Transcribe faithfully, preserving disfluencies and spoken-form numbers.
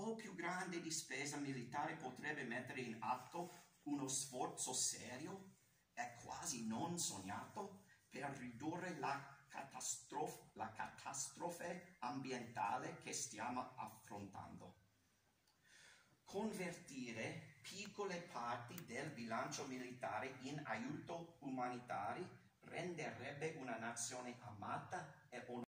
po' più grande di spesa militare potrebbe mettere in atto uno sforzo serio e quasi non sognato per ridurre la catastrofe, la catastrofe ambientale che stiamo affrontando. Convertire piccole parti del bilancio militare in aiuto umanitario renderebbe una nazione amata e onorata